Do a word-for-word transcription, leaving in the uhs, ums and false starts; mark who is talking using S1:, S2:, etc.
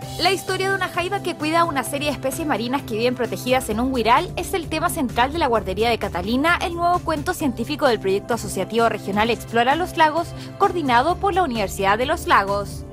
S1: La historia de una jaiba que cuida a una serie de especies marinas que viven protegidas en un huiral es el tema central de la guardería de Catalina, el nuevo cuento científico del proyecto asociativo regional Explora los Lagos, coordinado por la Universidad de los Lagos.